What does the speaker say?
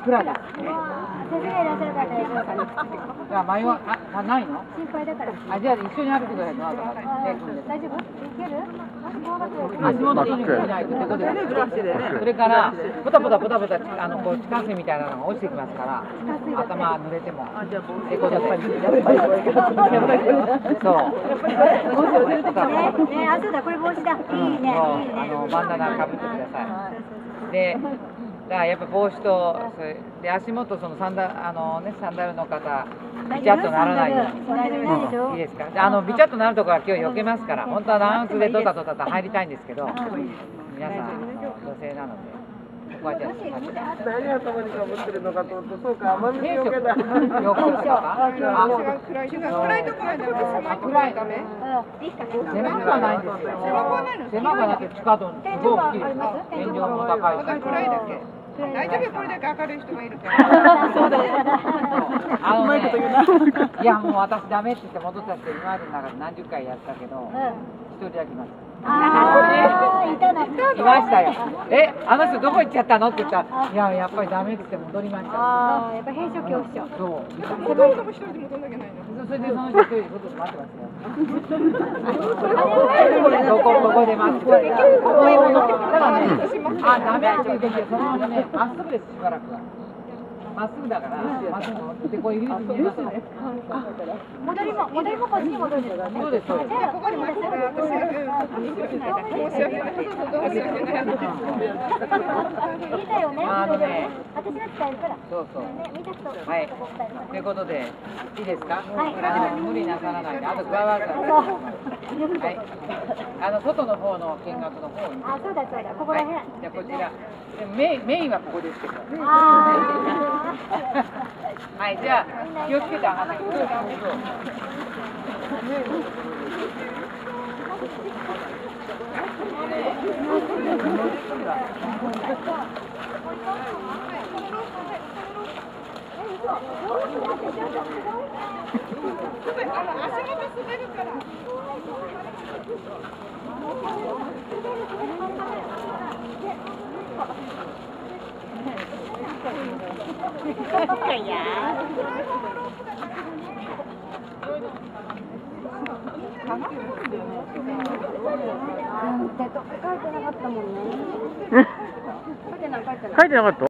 暗いです。 先生がいらっしゃるから大丈夫かな。 じゃあ迷わないの？ 心配だから。 あ、じゃあ一緒に歩いてください。大丈夫？ いける？ 足元に見ないとってことで。それからポタポタこう地下水みたいなのが落ちてきますから、頭濡れても。ってことで。そう。 ね、あ、そうだ、これ帽子だ。いいね。 バンダナかぶってください。で、だからやっぱ帽子とで足元サンダルの方ビチャッとならないように。いいですか？ビチャッとなるところは今日避けますから、本当は長靴でドタドタと入りたいんですけど、皆さん女性なので。ここはじゃあ何頭にかぶってるのかと思うと、そうか、雨水よけだ。 暗いところ暗いダメ？狭くはないんですよ。狭くはなくて地下道すごい大きいです。天井も高いし。 暗いだけ。大丈夫、これだけ明るい人がいるから。 そうだよ。 いやもう私ダメって言って戻ったって今までの中で何十回やったけど、一人だけいます。 いたの。 いましたよ。あの人どこ行っちゃったのって言ったら、いややっぱりダメって言って戻りました。 やっぱ閉所恐怖症。 そう。 ほとんども一人で戻んなきゃないの。 それでその人一人で外で待ってますよ。ここで待って。だからね、ダメって言う時はそのままね、まっすぐですしばらくは。まっすぐだから、まっすぐでこう入り口にいますね。 戻りもこっちに戻るんですかね。 そうですそうです。 じゃあここに出せる。 申し訳ない。 いいだよね。私が伝えるから。 そうそう。 見た人。 はい。ということでいいですか？ はい。 無理なさらないで、あと加わるから。はい。外の方の見学の方に。 あ、そうだここら辺。 じゃあこちら。メインはここですけど。はい、じゃあ気をつけて上がってください。 足元滑るから。 書いてなかったもんね。 書いてなかった？